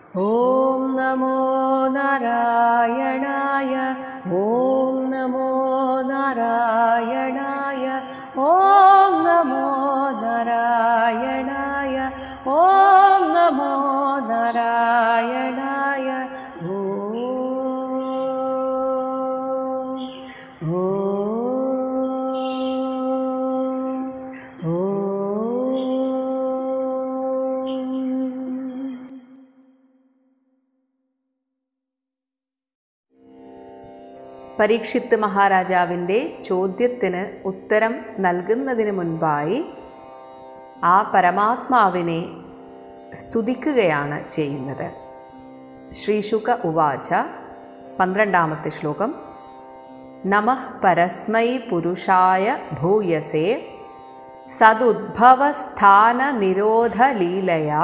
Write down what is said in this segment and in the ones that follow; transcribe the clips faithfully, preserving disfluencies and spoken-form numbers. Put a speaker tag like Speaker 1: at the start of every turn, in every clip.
Speaker 1: ഓം നമോ നാരായണായ. ഓം നമോ നാരായണായ. ഓം നമോ നാരായണായ. ഓം നമോ നാരായണായ. ഓം പരീക്ഷിത്ത് മഹാരാജാവിൻ്റെ ചോദ്യത്തിന് ഉത്തരം നൽകുന്നതിന് മുൻപായി ആ പരമാത്മാവിനെ സ്തുതിക്കുകയാണ് ചെയ്യുന്നത്. ശ്രീശുക ഉവാച, പന്ത്രണ്ടാമത്തെ ശ്ലോകം. നമഃ പരസ്മൈ പുരുഷായ ഭൂയസേ സദുദ്ഭവസ്ഥാനനിരോധലീലയാ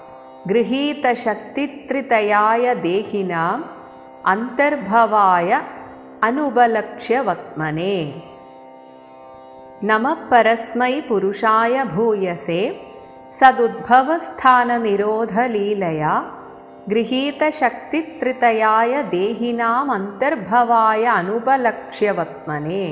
Speaker 1: ഗൃഹീതശക്തിത്രിതയായ ദേഹിനാം അന്തർഭവായ അനുപലക്ഷ്യവത്മനേ. നമഃ പരസ്മൈ പുരുഷായ ഭൂയസേ സദുദ്ഭവസ്ഥാനനിരോധലീലയാ ഗൃഹീതശക്തിത്രിതയായ ദേഹിനാം അന്തർഭവായ അനുപലക്ഷ്യവത്മനേ.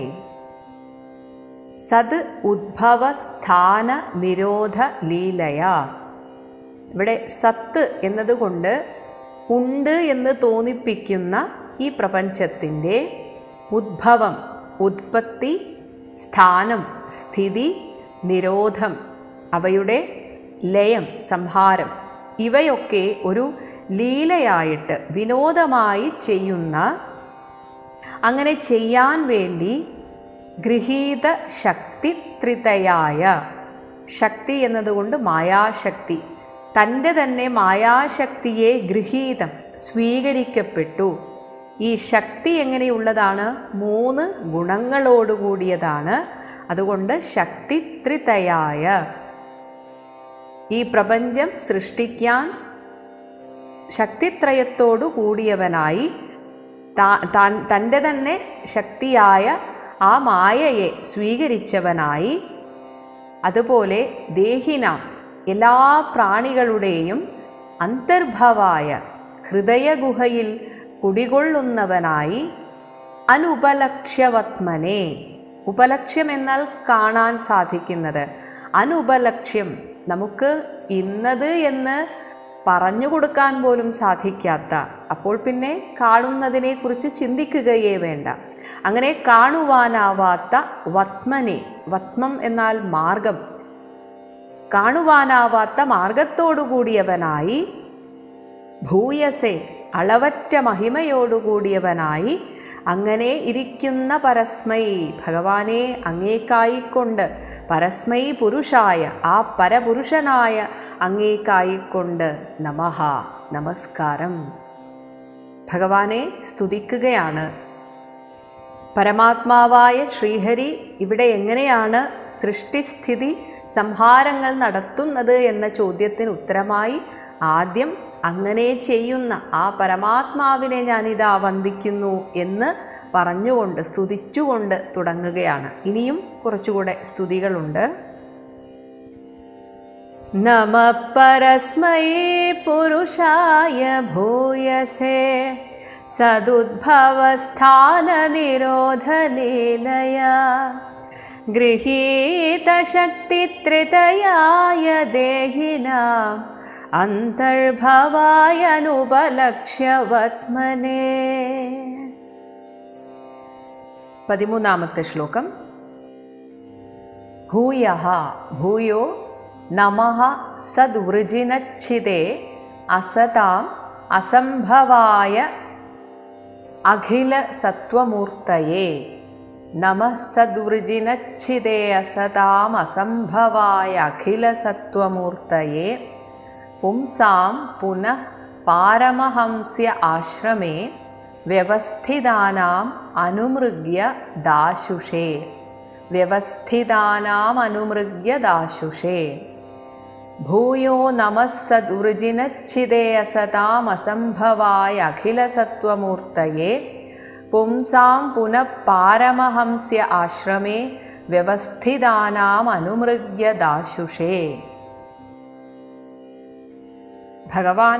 Speaker 1: സദ് ഉദ്ഭവസ്ഥാന നിരോധ ലീലയാ. ഇവിടെ സത്ത് എന്നതുകൊണ്ട് ഉണ്ട് എന്ന് തോന്നിപ്പിക്കുന്ന ഈ പ്രപഞ്ചത്തിൻ്റെ ഉദ്ഭവം, ഉത്പത്തി, സ്ഥാനം, സ്ഥിതി, നിരോധം, അവയുടെ ലയം, സംഹാരം, ഇവയൊക്കെ ഒരു ലീലയായിട്ട് വിനോദമായി ചെയ്യുന്ന, അങ്ങനെ ചെയ്യാൻ വേണ്ടി ഗൃഹീത ശക്തിത്രിതയായ, ശക്തി എന്നതുകൊണ്ട് മായാശക്തി, തൻ്റെ തന്നെ മായാശക്തിയെ ഗൃഹീതം സ്വീകരിക്കപ്പെട്ടു. ഈ ശക്തി എങ്ങനെയുള്ളതാണ്? മൂന്ന് ഗുണങ്ങളോടുകൂടിയതാണ്. അതുകൊണ്ട് ശക്തിത്രിതയായ, ഈ പ്രപഞ്ചം സൃഷ്ടിക്കാൻ ശക്തിത്രയത്തോടു കൂടിയവനായി, താൻ തൻ്റെ തന്നെ ശക്തിയായ ആ മായയെ സ്വീകരിച്ചവനായി, അതുപോലെ ദേഹിനാം എല്ലാ പ്രാണികളുടെയും അന്തർഭവായ ഹൃദയഗുഹയിൽ കുടികൊള്ളുന്നവനായി, അനുപലക്ഷ്യവത്മനെ. ഉപലക്ഷ്യം എന്നാൽ കാണാൻ സാധിക്കുന്നത്, അനുപലക്ഷ്യം നമുക്ക് ഇന്നത് എന്ന് പറഞ്ഞു കൊടുക്കാൻ പോലും സാധിക്കാത്ത, അപ്പോൾ പിന്നെ കാണുന്നതിനെക്കുറിച്ച് ചിന്തിക്കുകയേ വേണ്ട, അങ്ങനെ കാണുവാനാവാത്ത വത്മനെ. വത്മം എന്നാൽ മാർഗം, കാണുവാനാവാത്ത മാർഗത്തോടുകൂടിയവനായി, ഭൂയസേ അളവറ്റ മഹിമയോടുകൂടിയവനായി, അങ്ങനെ ഇരിക്കുന്ന പരസ്മൈ ഭഗവാനെ അങ്ങേക്കായിക്കൊണ്ട്, പരസ്മൈ പുരുഷായ ആ പരപുരുഷനായ അങ്ങേക്കായിക്കൊണ്ട് നമഃ നമസ്കാരം. ഭഗവാനെ സ്തുതിക്കുകയാണ്. പരമാത്മാവായ ശ്രീഹരി ഇവിടെ എങ്ങനെയാണ് സൃഷ്ടിസ്ഥിതി സംഹാരങ്ങൾ നടത്തുന്നത് എന്ന ചോദ്യത്തിന് ഉത്തരമായി ആദ്യം അങ്ങനെ ചെയ്യുന്ന ആ പരമാത്മാവിനെ ഞാനിതാ വന്ദിക്കുന്നു എന്ന് പറഞ്ഞുകൊണ്ട് സ്തുതിച്ചുകൊണ്ട് തുടങ്ങുകയാണ്. ഇനിയും കുറച്ചുകൂടെ സ്തുതികളുണ്ട്. നമഃ പരസ്മൈ പുരുഷായ ഭൂയസേ സദുദ്ഭവസ്ഥാനനിരോധലീലയാ ഗൃഹീതശക്തിത്രിതയായ ദേഹിനാം അന്തർഭവായ അനുപലക്ഷ്യവത്മനേ. പതിമൂന്നാമത്തെ ശ്ലോകം. ഭൂയഃ ഭൂയോ നമഃ സദ്വൃജിനച്ഛിദേ അസതാം അസംഭവായ അഖില സത്വമൂർത്തയേ. നമഃ സദ്വൃജിനച്ഛിദേ അസതാം അസംഭവായ അഖില സത്വമൂർത്തയേ. പുംസാം പുനഃ പാരമഹംസ്യ ആശ്രമേ വ്യവസ്ഥിതാനാം അനുമൃഗ്യ ദാശുഷേ. വ്യവസ്ഥിതാനാം അനുമൃഗ്യ ദാശുഷേ. ഭൂയോ നമഃ സദ്വൃജിനച്ഛിദേ അസതാം അസംഭവായ അഖില സത്വമൂർത്തയേ. പുംസാം പുനഃ പാരമഹംസ്യ ആശ്രമേ വ്യവസ്ഥിതാനാം അനുമൃഗ്യ ദാശുഷേ. ഭഗവാൻ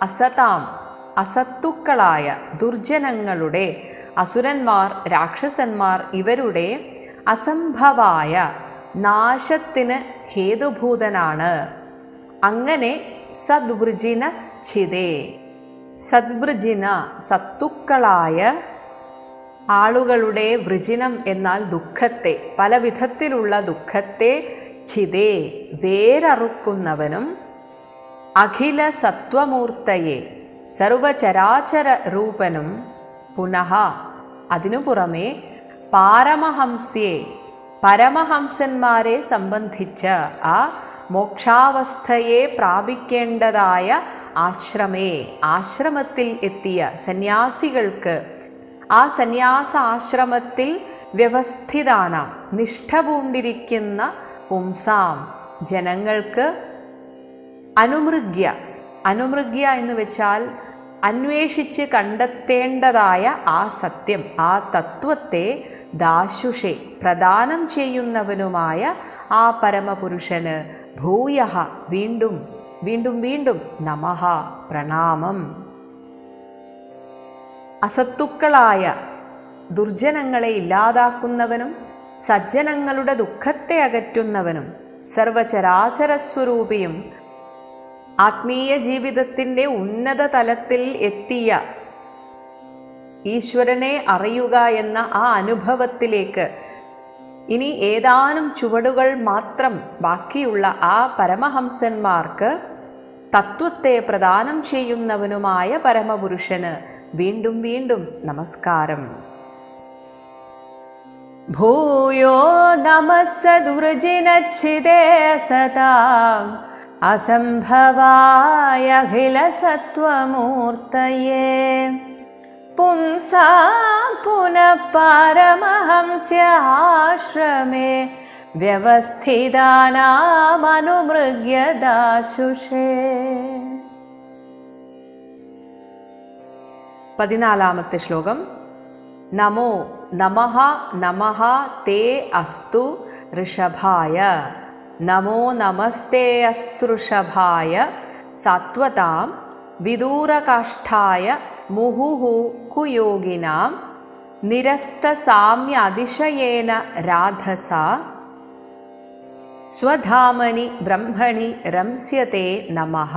Speaker 1: അസതാം അസത്തുക്കളായ ദുർജനങ്ങളുടെ, അസുരന്മാർ രാക്ഷസന്മാർ ഇവരുടെ അസംഭവായ നാശത്തിന് ഹേതുഭൂതനാണ്. അങ്ങനെ സദ്വൃജിന ഛിദേ, സദ്വൃജിന സത്തുക്കളായ ആളുകളുടെ വൃജിനം എന്നാൽ ദുഃഖത്തെ, പല വിധത്തിലുള്ള ദുഃഖത്തെ ഛിദേ വേരറുക്കുന്നവനും, അഖില സത്വമൂർത്തയെ സർവചരാചര രൂപനും, പുനഃ അതിനു പുറമേ പാരമഹംസ്യേ പരമഹംസന്മാരെ സംബന്ധിച്ച് ആ മോക്ഷാവസ്ഥയെ പ്രാപിക്കേണ്ടതായ ആശ്രമേ ആശ്രമത്തിൽ എത്തിയ സന്യാസികൾക്ക്, ആ സന്യാസ ആശ്രമത്തിൽ വ്യവസ്ഥിതാനാം നിഷ്ഠ പൂണ്ടിരിക്കുന്ന പുംസാം ജനങ്ങൾക്ക്, അനുമൃഗ്യ അനുമൃഗ്യ എന്ന് വെച്ചാൽ അന്വേഷിച്ച് കണ്ടെത്തേണ്ടതായ ആ സത്യം, ആ തത്വത്തെ ദാശുഷേ പ്രദാനം ചെയ്യുന്നവനുമായ ആ പരമപുരുഷന് ഭൂയഃ വീണ്ടും വീണ്ടും വീണ്ടും നമഃ പ്രണാമം. അസത്തുക്കളായ ദുർജനങ്ങളെ ഇല്ലാതാക്കുന്നവനും സജ്ജനങ്ങളുടെ ദുഃഖത്തെ അകറ്റുന്നവനും സർവചരാചരസ്വരൂപിയും ആത്മീയ ജീവിതത്തിൻ്റെ ഉന്നത തലത്തിൽ എത്തിയ ഈശ്വരനെ അറിയുക എന്ന ആ അനുഭവത്തിലേക്ക് ഇനി ഏതാനും ചുവടുകൾ മാത്രം ബാക്കിയുള്ള ആ പരമഹംസന്മാർക്ക് തത്വത്തെ പ്രദാനം ചെയ്യുന്നവനുമായ പരമപുരുഷന് വീണ്ടും വീണ്ടും നമസ്കാരം. ഭൂയോ നമസ്സദ്വൃജിനച്ഛിദേ സതാം അസംഭവായ അഖില സത്വമൂർത്തയേ പുംസാം പുനഃ പാരമഹംസ്യ ആശ്രമേ വ്യവസ്ഥിതാനാം അനുമൃഗ്യ ദാശുഷേ. പതിനാലാമത്തെ ശ്ലോകം. നമോ നമഃ നമഃ തേ അസ്തു ഋഷഭായ, നമോ നമസ്തേ അസ്തൃഷഭായ സാത്വതാം വിദൂരകാഷ്ഠായ മുഹുഹു കുയോഗിനാം നിരസ്തസാമ്യതിശയേന രാധസ സ്വധാമനി ബ്രഹ്മണി രംസ്യത്തെ നമഃ.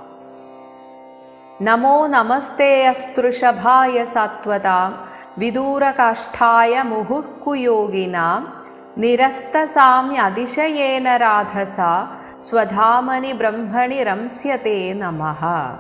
Speaker 1: നമോ നമസ്തേ അസ്തൃഷഭായ സാത്വതാം വിദൂരകാഷ്ഠായ മുഹുഃ കുയോഗിനാം നിരസ്തസാമ്യതിശയേന രാധസ സ്വധാമനി ബ്രഹ്മണി രംസ്യത്തെ നമഃ.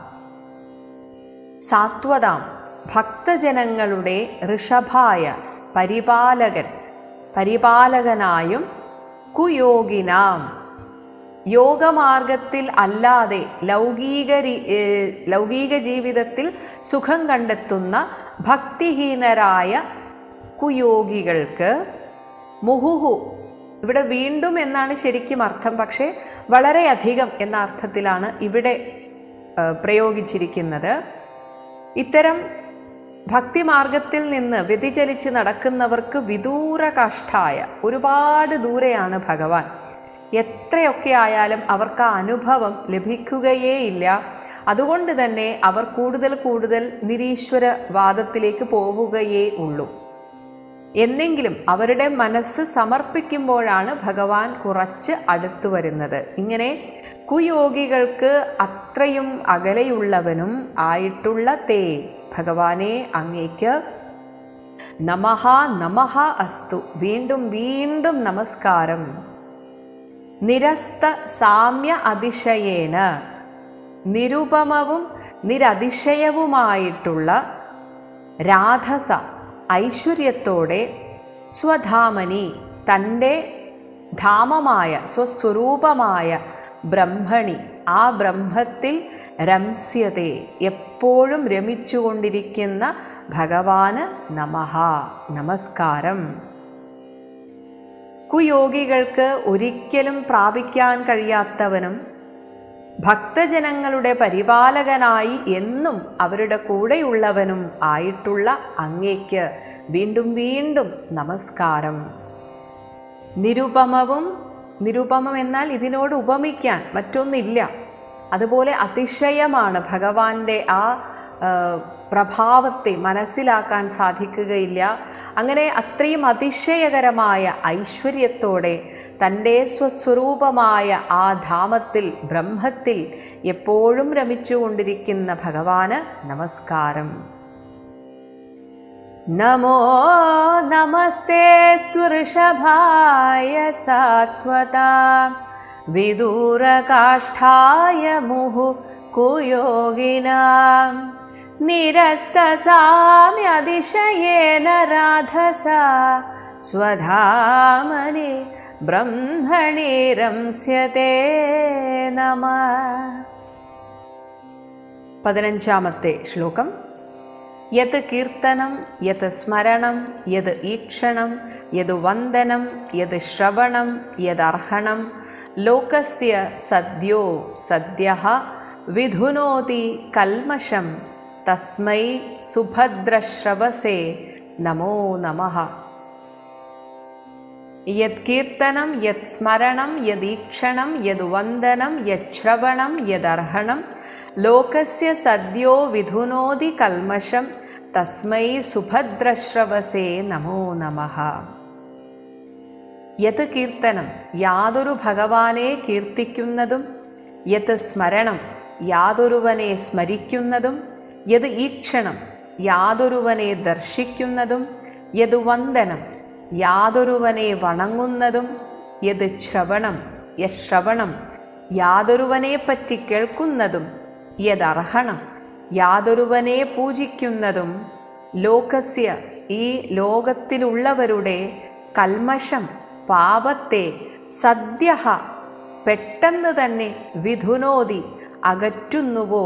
Speaker 1: സാത്വതാം ഭക്തജനങ്ങളുടെ ഋഷഭായ പരിപാലകൻ പരിപാലകനായും കുയോഗിനാം യോഗമാർഗത്തിൽ അല്ലാതെ ലൗകിക ലൗകിക ജീവിതത്തിൽ സുഖം കണ്ടെത്തുന്ന ഭക്തിഹീനരായ കുയോഗികൾക്ക്, മുഹുഹു ഇവിടെ വീണ്ടും എന്നാണ് ശരിക്കും അർത്ഥം, പക്ഷേ വളരെയധികം എന്ന അർത്ഥത്തിലാണ് ഇവിടെ പ്രയോഗിച്ചിരിക്കുന്നത്. ഇത്തരം ഭക്തിമാർഗത്തിൽ നിന്ന് വ്യതിചലിച്ച് നടക്കുന്നവർക്ക് വിദൂരകാഷ്ഠായ ഒരുപാട് ദൂരെയാണ് ഭഗവാൻ. എത്രയൊക്കെ ആയാലും അവർക്ക് ആ അനുഭവം ലഭിക്കുകയേയില്ല. അതുകൊണ്ട് തന്നെ അവർ കൂടുതൽ കൂടുതൽ നിരീശ്വരവാദത്തിലേക്ക് പോവുകയേ ഉള്ളൂ. എന്നെങ്കിലും അവരുടെ മനസ്സ് സമർപ്പിക്കുമ്പോഴാണ് ഭഗവാൻ കുറച്ച് അടുത്തു വരുന്നത്. ഇങ്ങനെ കുയോഗികൾക്ക് അത്രയും അകലെയുള്ളവനും ആയിട്ടുള്ള തേ ഭഗവാനെ അങ്ങേക്ക് നമഃ നമഃ അസ്തു വീണ്ടും വീണ്ടും നമസ്കാരം. നിരസ്ത സാമ്യ അതിശയേന നിരുപമവും നിരതിശയവുമായിട്ടുള്ള രാധസ ഐശ്വര്യത്തോടെ സ്വധാമനി തൻ്റെ ധാമമായ സ്വസ്വരൂപമായ ബ്രഹ്മണി ആ ബ്രഹ്മത്തിൽ രംസ്യതേ എപ്പോഴും രമിച്ചുകൊണ്ടിരിക്കുന്ന ഭഗവാന് നമഃ നമസ്കാരം. കുയോഗികൾക്ക് ഒരിക്കലും പ്രാപിക്കാൻ കഴിയാത്തവനും ഭക്തജനങ്ങളുടെ പരിപാലകനായി എന്നും അവരുടെ കൂടെയുള്ളവനും ആയിട്ടുള്ള അങ്ങേക്ക് വീണ്ടും വീണ്ടും നമസ്കാരം. നിരുപമവും, നിരുപമം എന്നാൽ ഇതിനോട് ഉപമിക്കാൻ മറ്റൊന്നില്ല, അതുപോലെ അതിശയമാണ്. ഭഗവാന്റെ ആ പ്രഭാവത്തെ മനസ്സിലാക്കാൻ സാധിക്കുകയില്ല. അങ്ങനെ അത്രയും അതിശയകരമായ ഐശ്വര്യത്തോടെ തൻ്റെ സ്വസ്വരൂപമായ ആ ധാമത്തിൽ ബ്രഹ്മത്തിൽ എപ്പോഴും രമിച്ചുകൊണ്ടിരിക്കുന്ന ഭഗവാന് നമസ്കാരം. നമോ നമസ്തേസ്തു ഋഷഭായ സാത്വതാം വിദൂരകാഷ്ഠായ മുഹു കുയോഗിനാം നിരസ്തസാമ്യതിശയേന രാധസാ സ്വധാമനി ബ്രഹ്മണി രംസ്യതേ നമഃ. പതിനഞ്ചാമത്തെ ശ്ലോകം. യത് കീർത്തനം യത് സ്മരണം യത് ഈക്ഷണം യത് വന്ദനം യത് ശ്രവണം യദർഹണം ലോകസ്യ സദ്യോ സദ്യഃ വിധുനോതി കൽമഷം തസ്മൈ സുഭദ്രശ്രവസേ നമോ നമഃ. യത് കീർത്തനം യത് സ്മരണം യദീക്ഷണം യത് വന്ദനം യശ്രവണം യദർഹണം ലോകസ്യ സദ്യോ വിധുനോതി കൽമഷം തസ്മൈ സുഭദ്രശ്രവസേ നമോ നമഃ. യത് കീർത്തനം യാതൊരു ഭഗവാനെ കീർത്തിക്കുന്നതും, യത് സ്മരണം യാതൊരുവനെ സ്മരിക്കുന്നതും, യത് ഈക്ഷണം യാതൊരുവനെ ദർശിക്കുന്നതും, യത് വന്ദനം യാതൊരുവനെ വണങ്ങുന്നതും, യത് ശ്രവണം യശ്രവണം യാതൊരുവനെ പറ്റി കേൾക്കുന്നതും, യദർഹണം യാതൊരുവനെ പൂജിക്കുന്നതും, ലോകസ്യ ഈ ലോകത്തിലുള്ളവരുടെ കൽമഷം പാപത്തെ സദ്യഃ പെട്ടെന്ന് തന്നെ വിധുനോതി അകറ്റുന്നുവോ,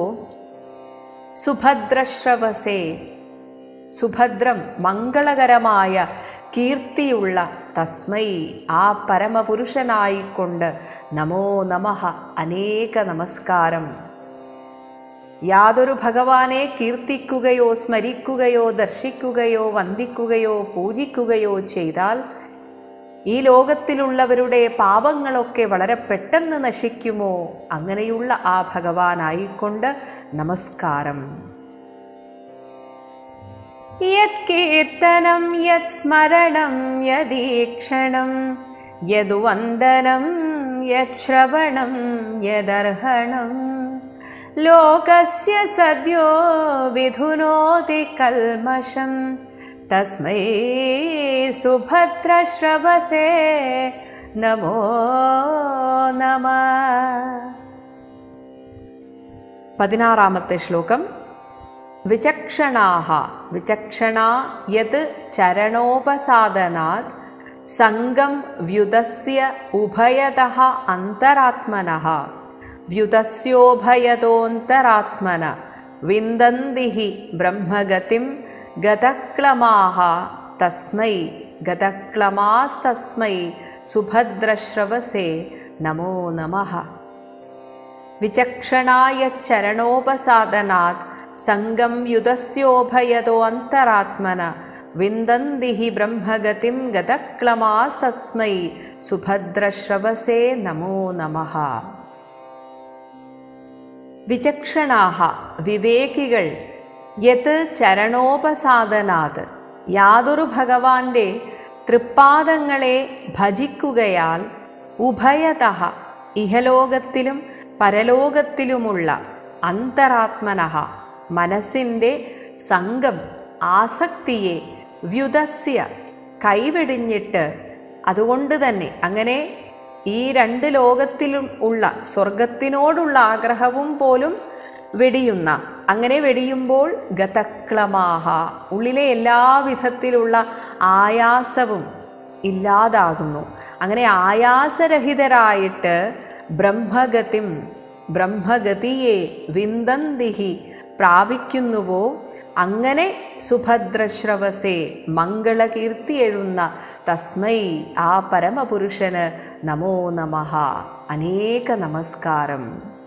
Speaker 1: സുഭദ്രശ്രവസേ സുഭദ്രം മംഗളകരമായ കീർത്തിയുള്ള തസ്മൈ ആ പരമപുരുഷനായിക്കൊണ്ട് നമോ നമഃ അനേക നമസ്കാരം. യാതൊരു ഭഗവാനെ കീർത്തിക്കുകയോ സ്മരിക്കുകയോ ദർശിക്കുകയോ വന്ദിക്കുകയോ പൂജിക്കുകയോ ചെയ്താൽ ഈ ലോകത്തിലുള്ളവരുടെ പാപങ്ങളൊക്കെ വളരെ പെട്ടെന്ന് നശിക്കുമോ, അങ്ങനെയുള്ള ആ ഭഗവാനായിക്കൊണ്ട് നമസ്കാരം. യത് കീർത്തനം യത് സ്മരണം യദീക്ഷണം യദ് വന്ദനം യശ്രവണം യദർഹണം ലോകസ്യ സദ്യോ വിധുനോതി കൽമഷം തസ്മൈ സുഭദ്രശ്രവസേ നമോ നമഃ. പതിനാറാമത്തെ ശ്ലോകം. വിചക്ഷണാഃ വിചക്ഷണ യത് ചരണോപസാദനാത് സംഗം വ്യുതസ്യ ഉഭയതഃ അന്തരാത്മനഃ വ്യുതസ്യോഭയതോന്തരാത്മന വിന്ദന്തി ബ്രഹ്മഗതിം ഗതക്ലമാഃ തസ്മൈ ഗതക്ലമാസ്തസ്മൈ സുഭദ്രശ്രവസേ നമോ നമഃ. വിചക്ഷണായ ചരണോപസാദനാത് സംഗം യുതസ്യോഭയതോ അന്തരാത്മന വിന്ദന്തി ബ്രഹ്മഗതിം ഗതക്ലമാസ്തസ്മൈ സുഭദ്രശ്രവസേ നമോ നമഃ. വിചക്ഷണാഃ വിവേകികൾ യത് ചരണോപസാദനാത് യാതൊരു ഭഗവാന്റെ തൃപ്പാദങ്ങളെ ഭജിക്കുകയാൽ ഉഭയതഃ ഇഹലോകത്തിലും പരലോകത്തിലുമുള്ള അന്തരാത്മനഃ മനസ്സിൻ്റെ സംഘം ആസക്തിയെ വ്യുതസ്യ കൈവെടിഞ്ഞിട്ട്, അതുകൊണ്ട് തന്നെ അങ്ങനെ ഈ രണ്ട് ലോകത്തിലും ഉള്ള സ്വർഗത്തിനോടുള്ള ആഗ്രഹവും പോലും വെടിയുന്ന, അങ്ങനെ വെടിയുമ്പോൾ ഗതക്ലമാഹ ഉള്ളിലെ എല്ലാ വിധത്തിലുള്ള ആയാസവും ഇല്ലാതാകുന്നു. അങ്ങനെ ആയാസരഹിതരായിട്ട് ബ്രഹ്മഗതിം ബ്രഹ്മഗതിയെ വിന്ദന്തിഹി പ്രാപിക്കുന്നുവോ, അങ്ങനെ സുഭദ്രശ്രവസേ മംഗളകീർത്തി എഴുന്ന തസ്മൈ ആ പരമപുരുഷന് നമോ നമഃ അനേക നമസ്കാരം.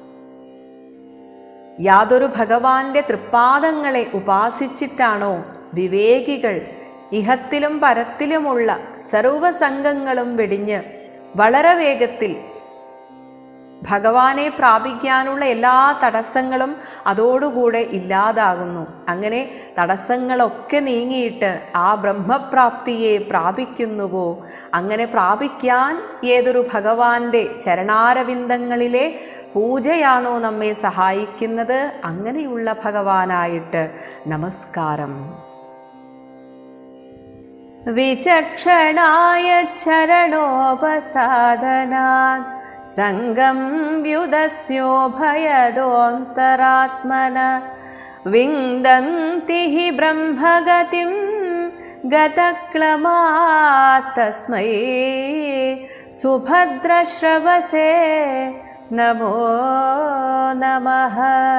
Speaker 1: യാതൊരു ഭഗവാന്റെ തൃപ്പാദങ്ങളെ ഉപാസിച്ചിട്ടാണോ വിവേകികൾ ഇഹത്തിലും പരത്തിലുമുള്ള സർവസംഗങ്ങളും വെടിഞ്ഞ് വളരെ വേഗത്തിൽ ഭഗവാനെ പ്രാപിക്കാനുള്ള എല്ലാ തടസ്സങ്ങളും അതോടുകൂടെ ഇല്ലാതാകുന്നു. അങ്ങനെ തടസ്സങ്ങളൊക്കെ നീങ്ങിയിട്ട് ആ ബ്രഹ്മപ്രാപ്തിയെ പ്രാപിക്കുന്നുവോ, അങ്ങനെ പ്രാപിക്കാൻ ഏതൊരു ഭഗവാന്റെ ചരണാരവിന്ദങ്ങളിലെ പൂജയാണോ നമ്മെ സഹായിക്കുന്നത്, അങ്ങനെയുള്ള ഭഗവാനായിട്ട് നമസ്കാരം. വിചക്ഷണായ ചരണോപസാദനാത് സംഗം വ്യുദസ്യോഭയദോന്തരാത്മന വിന്ദന്തി ഹി ബ്രഹ്മഗതിം ഗതക്ലമാത് തസ്മൈ സുഭദ്രശ്രവസേ നമോ നമഃ.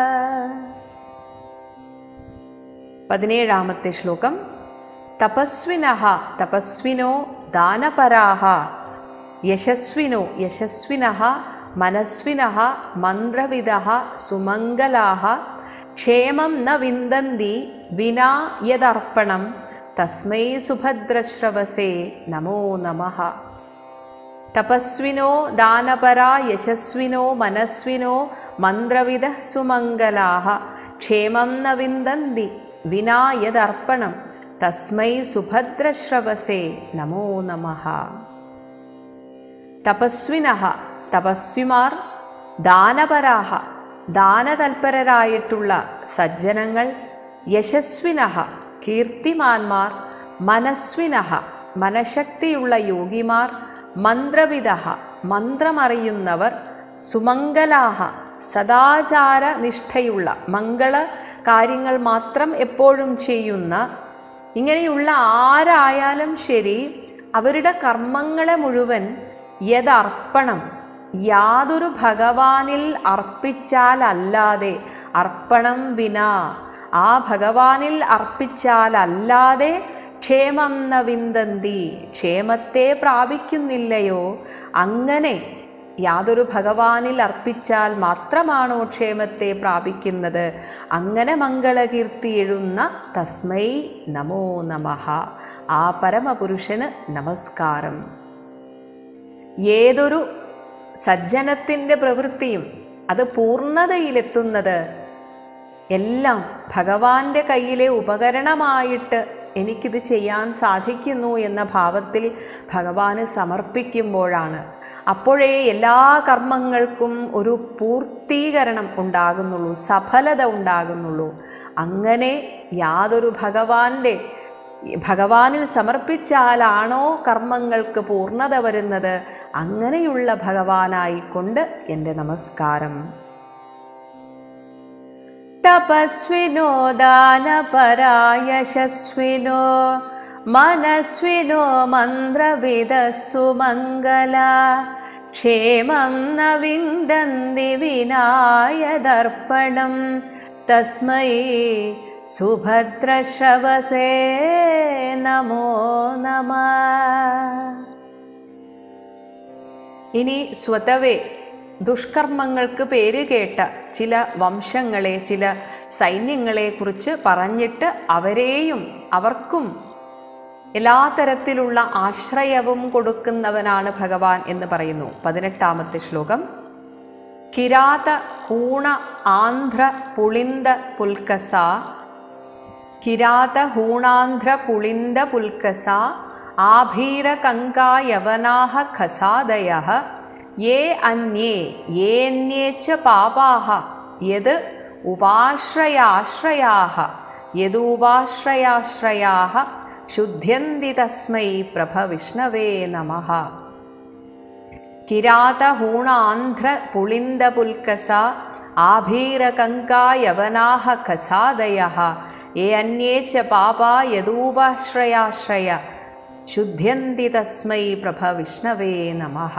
Speaker 1: പതിനേഴാമത്തെ ശ്ലോകം. തപസ്വിനഃ തപസ്വിനോ ദാനപരാഃ യശസ്വിനോ യശസ്വിനഃ മനസ്വിനഃ മന്ത്രവിദഃ സുമംഗലാഃ ക്ഷേമം ന വിന്ദന്തി വിനാ യദർപ്പണം തസ്മൈ സുഭദ്രശ്രവസേ നമോ നമഃ. തപസ്വിനോ ദാനപരാ യശസ്വിനോ മനസ്വിനോ മന്ത്രവിദഃ സുമംഗലാഃ ക്ഷേമം ന വിന്ദന്തി വിനാ യദർപ്പണം തസ്മൈ സുഭദ്രശ്രവസേ നമോ നമഃ. തപസ്വിനഃ തപസ്വിമാർ, ദാനപരാഹ ദാനതൽപരരായിട്ടുള്ള സജ്ജനങ്ങൾ, യശസ്വിനഃ കീർത്തിമാന്മാർ, മനസ്വിനഃ മനഃശക്തിയുള്ള യോഗിമാർ, മന്ത്രവിദഃ മന്ത്രമറിയുന്നവർ, സുമംഗലാഹ സദാചാര നിഷ്ഠയുള്ള മംഗള കാര്യങ്ങൾ മാത്രം എപ്പോഴും ചെയ്യുന്ന, ഇങ്ങനെയുള്ള ആരായാലും ശരി അവരുടെ കർമ്മങ്ങളെ മുഴുവൻ യദർപ്പണം യാതൊരു ഭഗവാനിൽ അർപ്പിച്ചാലല്ലാതെ, അർപ്പണം വിനാ ആ ഭഗവാനിൽ അർപ്പിച്ചാലല്ലാതെ ക്ഷേമം ന വിന്ദന്തി ക്ഷേമത്തെ പ്രാപിക്കുന്നില്ലയോ. അങ്ങനെ യാതൊരു ഭഗവാനിൽ അർപ്പിച്ചാൽ മാത്രമാണോ ക്ഷേമത്തെ പ്രാപിക്കുന്നത്? അങ്ങനെ മംഗളകീർത്തി എഴുന്ന തസ്മൈ നമോ നമഃ, ആ പരമപുരുഷന് നമസ്കാരം. ഏതൊരു സജ്ജനത്തിൻ്റെ പ്രവൃത്തിയും അത് പൂർണ്ണതയിലെത്തുന്നത് എല്ലാം ഭഗവാന്റെ കയ്യിലെ ഉപകരണമായിട്ട് എനിക്കിത് ചെയ്യാൻ സാധിക്കുന്നു എന്ന ഭാവത്തിൽ ഭഗവാന് സമർപ്പിക്കുമ്പോഴാണ്. അപ്പോഴേ എല്ലാ കർമ്മങ്ങൾക്കും ഒരു പൂർത്തീകരണം ഉണ്ടാകുന്നുള്ളൂ, സഫലത ഉണ്ടാകുന്നുള്ളൂ. അങ്ങനെ യാതൊരു ഭഗവാന്റെ ഭഗവാനിൽ സമർപ്പിച്ചാലാണോ കർമ്മങ്ങൾക്ക് പൂർണ്ണത വരുന്നത്, അങ്ങനെയുള്ള ഭഗവാനായിക്കൊണ്ട് എൻ്റെ നമസ്കാരം. തപസ്വിനോ ദാനപരായശസ്വിനോ മനസ്വിനോ മന്ത്രവിദസ്സുമംഗല ക്ഷേമം ന വിന്ദന്തി വിനായദർപ്പണം തസ്മൈ സുഭദ്രശ്രവസേ നമോ നമഃ. ഇനി സ്വതവേ ദുഷ്കർമ്മങ്ങൾക്ക് പേരുകേട്ട ചില വംശങ്ങളെ, ചില സൈന്യങ്ങളെ കുറിച്ച് പറഞ്ഞിട്ട് അവരെയും അവർക്കും എല്ലാ തരത്തിലുള്ള ആശ്രയവും കൊടുക്കുന്നവനാണ് ഭഗവാൻ എന്ന് പറയുന്നു. പതിനെട്ടാമത്തെ ശ്ലോകം. കിരാത ഹൂണ ആന്ധ്ര പുളിന്ദ പുൽക്കസ കിരാത ഹൂണാന്ധ്ര പുളിന്ദ പുൽക്കസ ആഭീര കങ്കായവനാഹ ഖസാദയഃ യേ അന്യേ യേന്യേ ച പാപാഃ യത് ഉപാശ്രയാശ്രയാഃ യദുപാശ്രയാശ്രയാഃ ശുദ്ധ്യന്തി തസ്മൈ പ്രഭവിഷ്ണവേ നമഃ. കിരാത ഹൂണാന്ധ്ര പുളിന്ദ പുൽക്കസ ആഭീര കങ്കായവനാഹ ഖസാദയഃ യേ അന്യേ ച പാപാ യദുപാശ്രയാശ്രയ ശുദ്ധ്യന്തി തസ്മൈ പ്രഭവിഷ്ണവേ നമഃ.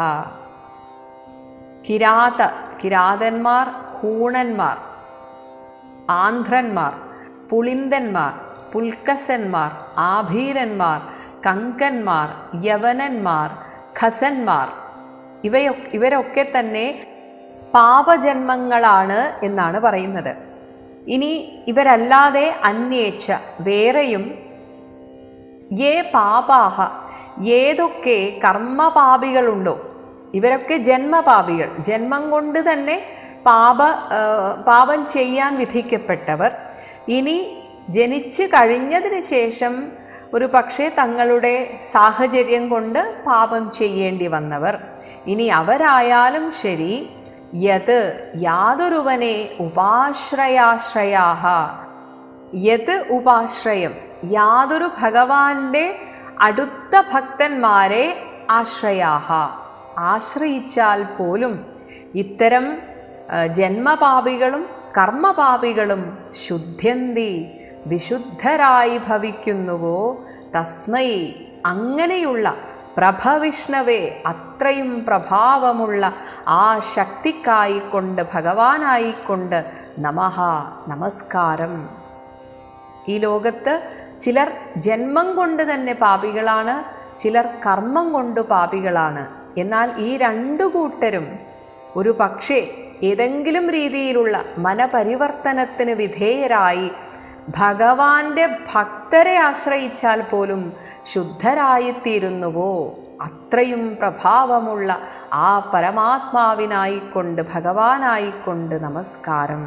Speaker 1: കിരാത കിരാതന്മാർ, ഹൂണന്മാർ, ആന്ധ്രന്മാർ, പുളിന്ദന്മാർ, പുൽക്കസന്മാർ, ആഭീരന്മാർ, കങ്കന്മാർ, യവനന്മാർ, ഖസന്മാർ, ഇവയൊക്കെ ഇവരൊക്കെ തന്നെ പാപജന്മങ്ങളാണ് എന്നാണ് പറയുന്നത്. ഇനി ഇവരല്ലാതെ അന്യേച്ഛ വേറെയും യേ പാപാഹ ഏതൊക്കെ കർമ്മപാപികളുണ്ടോ, ഇവരൊക്കെ ജന്മപാപികൾ, ജന്മം കൊണ്ട് തന്നെ പാപ പാപം ചെയ്യാൻ വിധിക്കപ്പെട്ടവർ. ഇനി ജനിച്ചു കഴിഞ്ഞതിന് ശേഷം ഒരു പക്ഷേ തങ്ങളുടെ സാഹചര്യം കൊണ്ട് പാപം ചെയ്യേണ്ടി വന്നവർ. ഇനി അവരായാലും ശരി, യത് യാതൊരുവനെ ഉപാശ്രയാശ്രയാഹ, യത് ഉപാശ്രയം യാതൊരു ഭഗവാന്റെ അടുത്ത ഭക്തന്മാരെ ആശ്രയാഹ ആശ്രയിച്ചാൽ പോലും ഇത്തരം ജന്മപാപികളും കർമ്മപാപികളും ശുദ്ധ്യന്തി വിശുദ്ധരായി ഭവിക്കുന്നുവോ തസ്മൈ അങ്ങനെയുള്ള പ്രഭവിഷ്ണവേ അത്രയും പ്രഭാവമുള്ള ആ ശക്തിക്കായിക്കൊണ്ട് ഭഗവാനായിക്കൊണ്ട് നമഃ നമസ്കാരം. ഈ ലോകത്ത് ചിലർ ജന്മം കൊണ്ട് തന്നെ പാപികളാണ്, ചിലർ കർമ്മം കൊണ്ട് പാപികളാണ്. എന്നാൽ ഈ രണ്ടു കൂട്ടരും ഒരു പക്ഷേ ഏതെങ്കിലും രീതിയിലുള്ള മനപരിവർത്തനത്തിന് വിധേയരായി ഭഗവാന്റെ ഭക്തരെ ആശ്രയിച്ചാൽ പോലും ശുദ്ധരായിത്തീരുന്നുവോ അത്രയും പ്രഭാവമുള്ള ആ പരമാത്മാവിനായിക്കൊണ്ട് ഭഗവാനായിക്കൊണ്ട് നമസ്കാരം.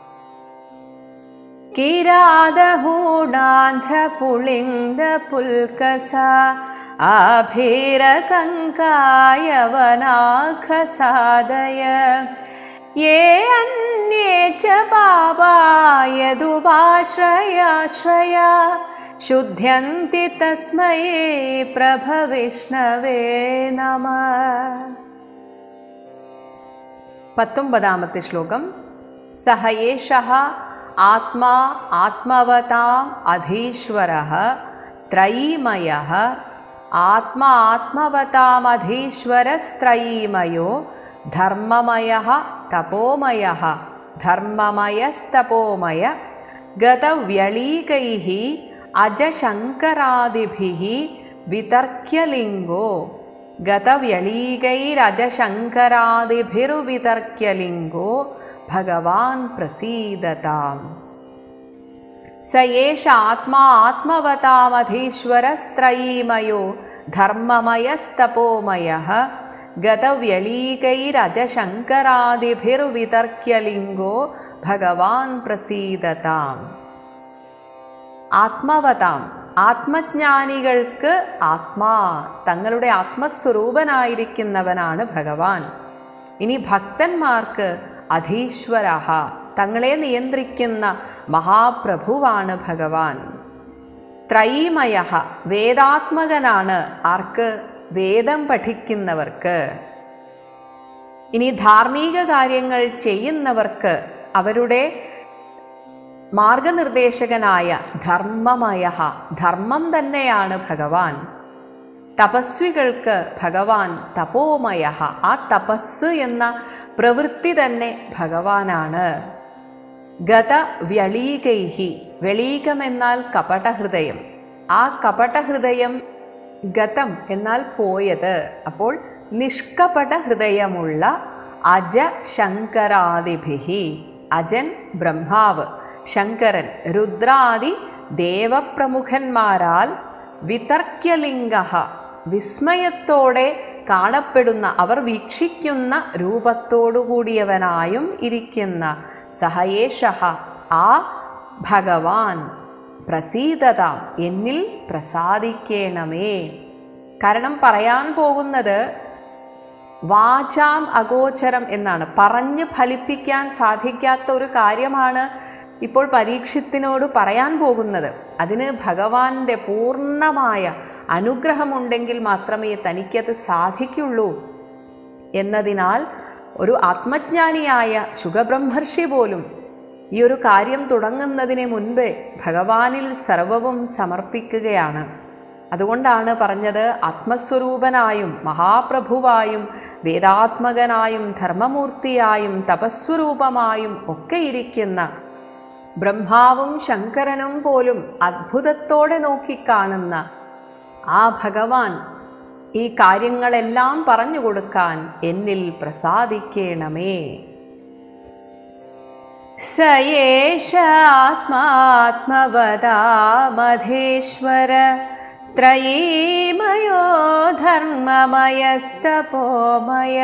Speaker 1: കിരാതഹൂണാന്ധ്രപുളിംഗപുൽകസ ആഭീരകങ്കായവനാഖസാദയ യേ അന്യേ ച പാപായദുപാശ്രയാശ്രയ ശുദ്ധ്യന്തി തസ്മൈ പ്രഭവിഷ്ണവേ നമഃ. പത്തൊമ്പതാമത്തെ ശ്ലോകം. സഹ യേഷഃ ആത്മാ ആത്മവതാം അധീശ്വരഃ ത്രയീമയഃ ആത്മാ ആത്മവതാം അധീശ്വരസ്ത്രയീമയോ ധർമ്മമയഃ തപോമയഃ ധർമ്മമയസ്തപോമയ ഗതവ്യളീകൈഃ അജശങ്കരാദിഭിഃ വിതർക്യലിംഗോ ഗതവ്യളീകൈരജശങ്കരാദിഭിർവിതർക്യലിംഗോ ഭഗവാൻ പ്രസീദതാം. സ യേഷ ആത്മാ ആത്മവതാമധീശ്വരസ്ത്രയീമയോ ധർമ്മമയസ്തപോമയഃ ഗതവ്യളീകൈരജശങ്കരാദിഭിർവിതർക്യലിംഗോ ഭഗവാൻ പ്രസീദതാം. ആത്മവതാം ആത്മജ്ഞാനികൾക്ക് ആത്മാ തങ്ങളുടെ ആത്മസ്വരൂപനായിരിക്കുന്നവനാണ് ഭഗവാൻ. ഇനി ഭക്തന്മാർക്ക് അധീശ്വരഃ തങ്ങളെ നിയന്ത്രിക്കുന്ന മഹാപ്രഭുവാണ് ഭഗവാൻ. ത്രയീമയഃ വേദാത്മകനാണ് ആർക്ക്? വേദം പഠിക്കുന്നവർക്ക്. ഇനി ധാർമ്മിക കാര്യങ്ങൾ ചെയ്യുന്നവർക്ക് അവരുടെ മാർഗനിർദ്ദേശകനായ ധർമ്മമയഃ ധർമ്മം തന്നെയാണ് ഭഗവാൻ. തപസ്വികൾക്ക് ഭഗവാൻ തപോമയഃ ആ തപസ് എന്ന പ്രവൃത്തി തന്നെ ഭഗവാനാണ്. ഗത വ്യളീകൈഹി വ്യളീകമെന്നാൽ കപടഹൃദയം, ആ കപടഹൃദയം ഗതം എന്നാൽ പോയത്. അപ്പോൾ നിഷ്കപട ഹൃദയമുള്ള അജ ശങ്കരാദിഭിഹി, അജൻ ബ്രഹ്മാവ്, ശങ്കരൻ രുദ്രാദി ദേവപ്രമുഖന്മാരാൽ വിതർക്യലിംഗ വിസ്മയത്തോടെ കാണപ്പെടുന്ന അവർ വീക്ഷിക്കുന്ന രൂപത്തോടുകൂടിയവനായും ഇരിക്കുന്ന സഹയേഷഃ ആ ഭഗവാൻ പ്രസീദതാം എന്നിൽ പ്രസാദിക്കേണമേ. കാരണം പറയാൻ പോകുന്നത് വാചാം അഗോചരം എന്നാണ്, പറഞ്ഞ് ഫലിപ്പിക്കാൻ സാധിക്കാത്ത ഒരു കാര്യമാണ് ഇപ്പോൾ പരീക്ഷിത്തിനോട് പറയാൻ പോകുന്നത്. അതിന് ഭഗവാന്റെ പൂർണ്ണമായ അനുഗ്രഹമുണ്ടെങ്കിൽ മാത്രമേ തനിക്കത് സാധിക്കുള്ളൂ എന്നതിനാൽ ഒരു ആത്മജ്ഞാനിയായ ശുഗബ്രഹ്മർഷി പോലും ഈ ഒരു കാര്യം തുടങ്ങുന്നതിന് മുൻപേ ഭഗവാനിൽ സർവവും സമർപ്പിക്കുകയാണ്. അതുകൊണ്ടാണ് പറഞ്ഞത് ആത്മസ്വരൂപനായും മഹാപ്രഭുവായും വേദാത്മകനായും ധർമ്മമൂർത്തിയായും തപസ്വരൂപമായും ഒക്കെ ഇരിക്കുന്ന ബ്രഹ്മാവും ശങ്കരനും പോലും അത്ഭുതത്തോടെ നോക്കിക്കാണുന്ന ആ ഭഗവാൻ ഈ കാര്യങ്ങളെല്ലാം പറഞ്ഞു കൊടുക്കാൻ എന്നിൽ പ്രസാദിക്കേണമേ. സ യേഷ ആത്മാത്മവതാമധീശ്വര त्रयीमयो धर्ममयस्तपोमय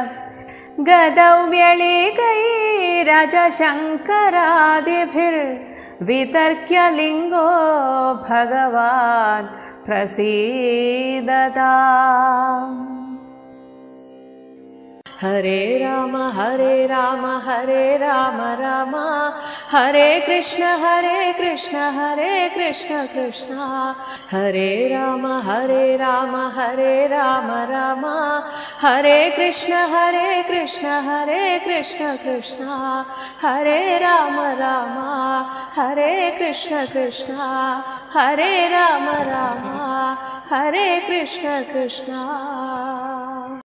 Speaker 1: गदव्यलीकैरजशङ्करादिभिर्वितर्क्य लिङ्गो भगवान् प्रसीदताम्। हरे राम हरे राम हरे राम राम हरे कृष्ण हरे कृष्ण हरे कृष्ण कृष्ण हरे राम हरे राम हरे राम राम हरे कृष्ण हरे कृष्ण हरे कृष्ण कृष्ण हरे राम राम हरे कृष्ण कृष्ण हरे राम राम हरे कृष्ण कृष्ण।